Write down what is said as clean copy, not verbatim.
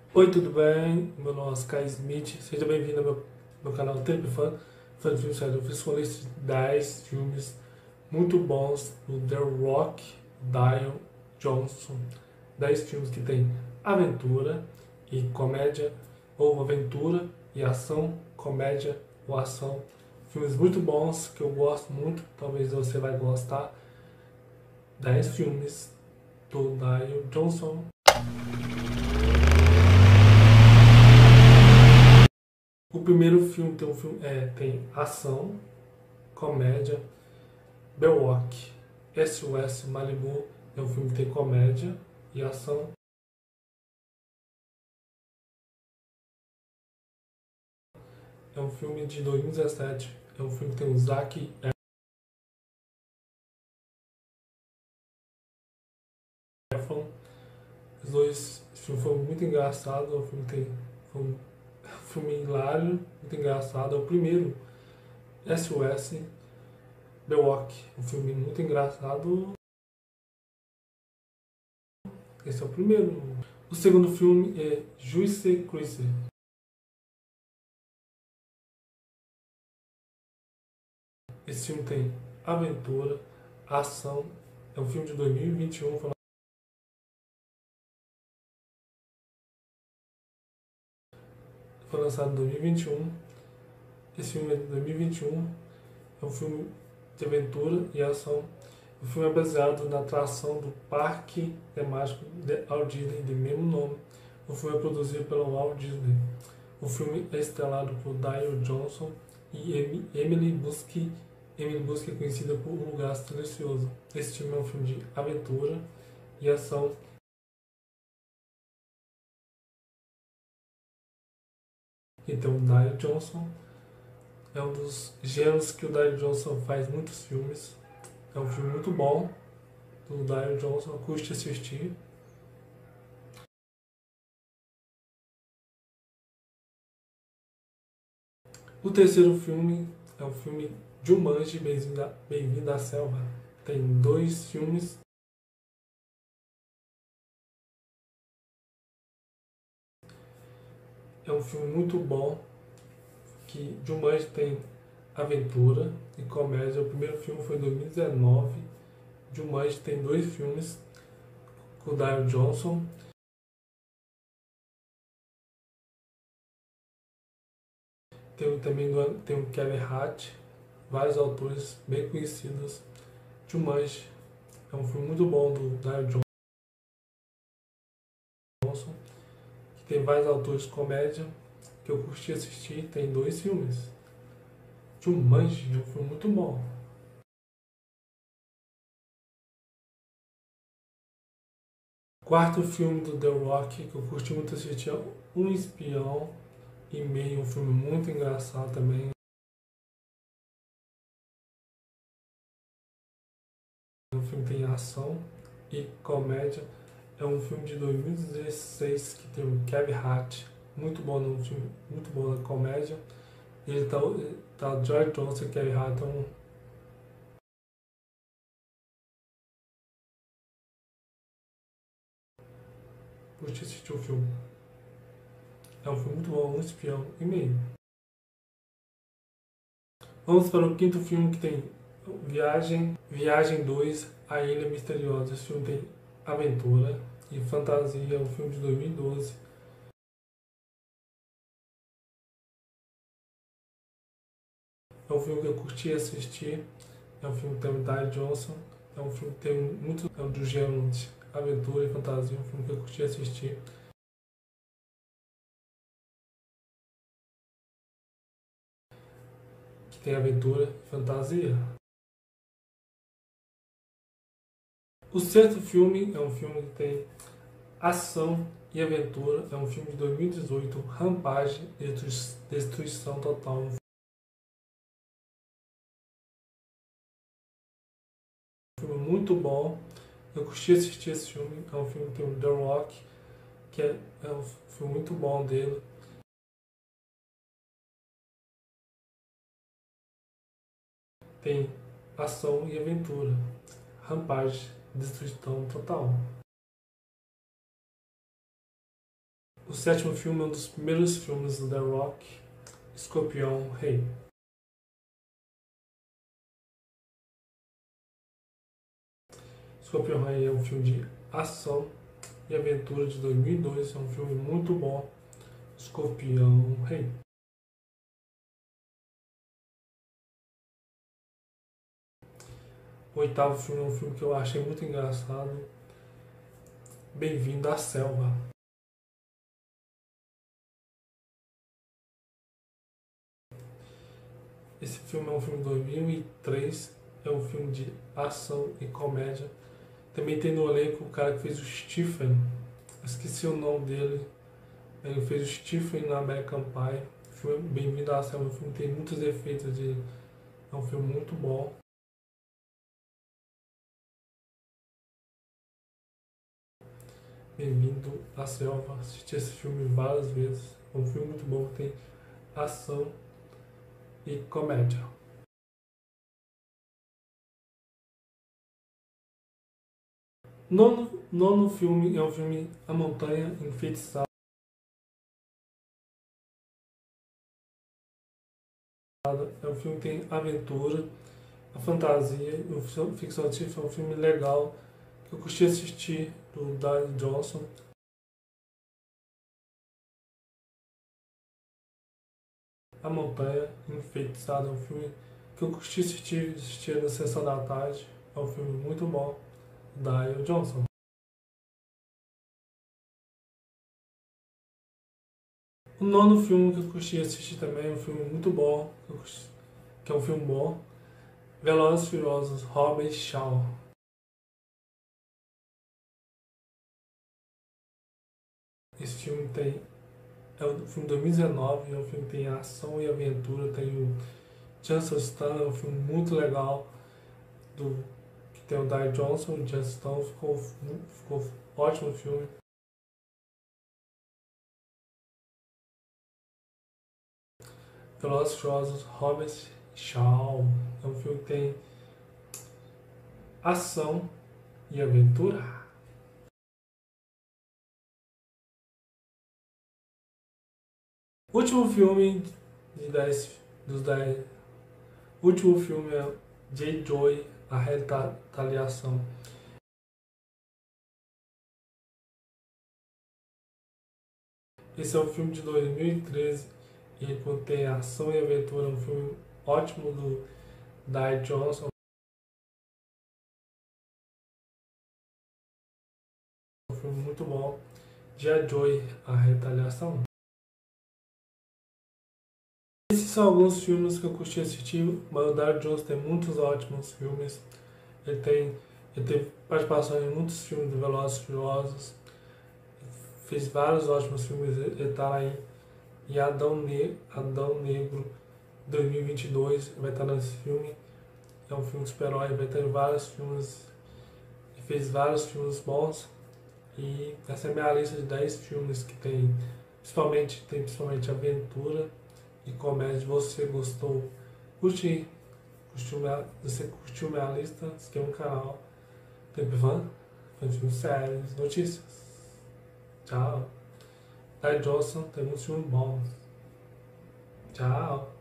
Oi, tudo bem? Meu nome é Sky Smith. Seja bem-vindo ao meu canal Trip Fã de filmes. Eu fiz uma lista de 10 filmes muito bons do The Rock, Dwayne Johnson. 10 filmes que tem aventura e comédia, ou aventura e ação, comédia ou ação. Filmes muito bons que eu gosto muito, talvez você vai gostar. 10 filmes do Dwayne Johnson. O primeiro filme tem ação, comédia. Belrock, SOS Malibu é um filme que tem comédia e ação. É um filme de 2017. É um filme que tem o Zac Efron. Os dois, esse filme foi muito engraçado. Foi um filme hilário, muito engraçado. É o primeiro, SOS Belrock. Um filme muito engraçado. Esse é o primeiro. O segundo filme é Juicy Cruise. Esse filme tem aventura, ação. É um filme de 2021. Foi lançado em 2021. Esse filme é de 2021. É um filme de aventura e ação. O filme é baseado na atração do parque temático de Walt Disney de mesmo nome. O filme é produzido pela Walt Disney. O filme é estrelado por Dwayne Johnson e Emily Busque. Emily Busque é conhecida por Um Lugar Silencioso. Esse filme é um filme de aventura e ação. Então, o Dwayne Johnson é um dos gêneros que o Dwayne Johnson faz muitos filmes. É um filme muito bom do Dwayne Johnson, custe assistir. O terceiro filme é o filme Jumanji, Bem-vindo à Selva. Tem dois filmes. É um filme muito bom, que Jumanji tem aventura e comédia. O primeiro filme foi em 2019. Jumanji tem dois filmes com o Dwayne Johnson. Tem o Kevin Hart, vários autores bem conhecidos. Jumanji é um filme muito bom do Dwayne Johnson, que tem vários autores de comédia que eu curti assistir. Tem dois filmes. Jumanji é um filme muito bom. Quarto filme do The Rock que eu curti muito assistir é Um Espião e Meio, um filme muito engraçado também. O filme tem ação e comédia. É um filme de 2016 que tem o Kevin Hart, muito bom no filme, muito bom na comédia. Tá o George Johnson e Kevin Hart. Então, curti assistir o filme. É um filme muito bom, Um Espião e Meio. Vamos para o quinto filme que tem Viagem 2, A Ilha Misteriosa. Esse filme tem aventura e fantasia, é um filme de 2012. É um filme que eu curti assistir. É um filme que tem o Dwayne Johnson. É um filme que tem muito do gênero de aventura e fantasia. É um filme que eu curti assistir. Que tem aventura e fantasia. O sexto filme é um filme que tem ação e aventura. É um filme de 2018, Rampage, Destruição Total. Um filme muito bom. Eu curti assistir esse filme. É um filme que tem o The Rock, que é um filme muito bom dele. Tem ação e aventura. Rampage, Destruição Total. O sétimo filme é um dos primeiros filmes do The Rock, Escorpião Rei. Escorpião Rei é um filme de ação e aventura de 2002, é um filme muito bom. Escorpião Rei. O oitavo filme é um filme que eu achei muito engraçado. Bem-vindo à Selva. Esse filme é um filme de 2003, é um filme de ação e comédia. Também tem no elenco o cara que fez o Stephen, esqueci o nome dele, ele fez o Stephen na American Pie. O filme Bem-vindo à Selva, o filme tem muitos efeitos é um filme muito bom. Bem-vindo à Selva, assisti esse filme várias vezes, é um filme muito bom, tem ação e comédia. Nono filme é um filme A Montanha Enfeitiçada. É um filme que tem aventura, a fantasia, a ficção científica. É um filme legal que eu curti assistir, do Dwayne Johnson. A Montanha Enfeitiçada é um filme que eu curti assistir na sessão da tarde. É um filme muito bom, Dwayne Johnson. O nono filme que eu curti assistir também é um filme muito bom, que é um filme bom, Velozes e Furiosos, Hobbs e Shaw. Esse filme é um filme de 2019, é um filme que tem ação e aventura, tem o Jason Statham, é um filme muito legal, que tem o Dwayne Johnson e o Jason Statham, ficou ótimo o filme. Velozes e Furiosos, Hobbs e Shaw. É um filme que tem ação e aventura. O último filme dos 10. O último filme é J-Joy, A Retaliação. Esse é um filme de 2013 e ele contém ação e aventura. É um filme ótimo do Dwayne Johnson. Um filme muito bom. J-Joy, A Retaliação. Esses são alguns filmes que eu curti assistir. O Dwayne Johnson tem muitos ótimos filmes. Ele teve participação em muitos filmes do Velozes e Furiosos. Fez vários ótimos filmes. Ele está lá em Adão Negro 2022. Vai estar nesse filme. É um filme de super-herói. Vai estar em vários filmes. Ele fez vários filmes bons. E essa é a minha lista de 10 filmes que tem principalmente aventura e comédia. Você gostou? Você curtiu minha lista? Se inscreva no canal. Tempo fã de filmes sérios, notícias. Tchau. Dwayne Johnson tem muitos filmes bons. Tchau.